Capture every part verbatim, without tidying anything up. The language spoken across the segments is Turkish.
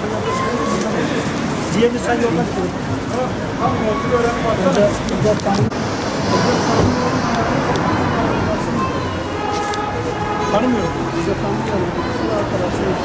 Diğerini sen yoldan kurun. Tamam, olsun öğrenme baksana. Dört tane. Tanımıyorum. Size tanımıyorum. Size arkadaşlar.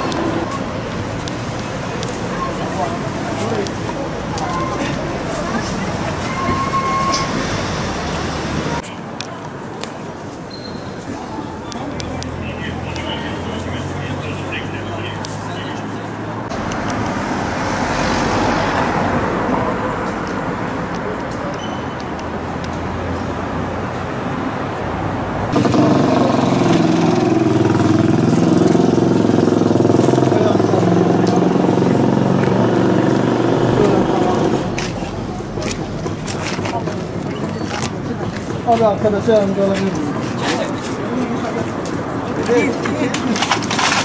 Abi arkadaşa yardımcı olabilir miyim?